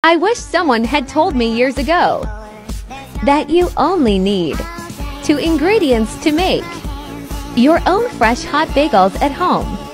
I wish someone had told me years ago that you only need 2 ingredients to make your own fresh hot bagels at home.